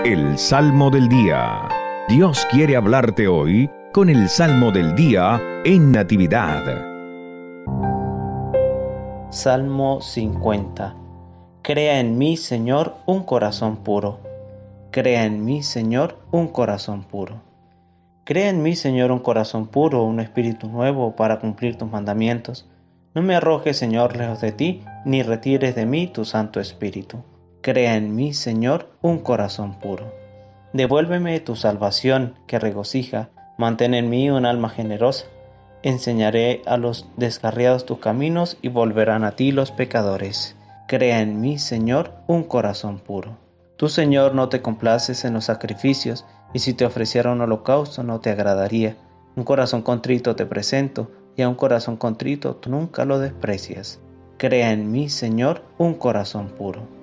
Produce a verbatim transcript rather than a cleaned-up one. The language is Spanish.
El Salmo del Día. Dios quiere hablarte hoy con el Salmo del Día en Natividad. Salmo cincuenta. Crea en mí, Señor, un corazón puro. Crea en mí, Señor, un corazón puro. Crea en mí, Señor, un corazón puro, un espíritu nuevo para cumplir tus mandamientos. No me arrojes, Señor, lejos de ti, ni retires de mí tu Santo Espíritu. Crea en mí, Señor, un corazón puro. Devuélveme tu salvación que regocija, mantén en mí un alma generosa. Enseñaré a los descarriados tus caminos y volverán a ti los pecadores. Crea en mí, Señor, un corazón puro. Tú, Señor, no te complaces en los sacrificios, y si te ofreciera un holocausto no te agradaría. Un corazón contrito te presento, y a un corazón contrito tú nunca lo desprecias. Crea en mí, Señor, un corazón puro.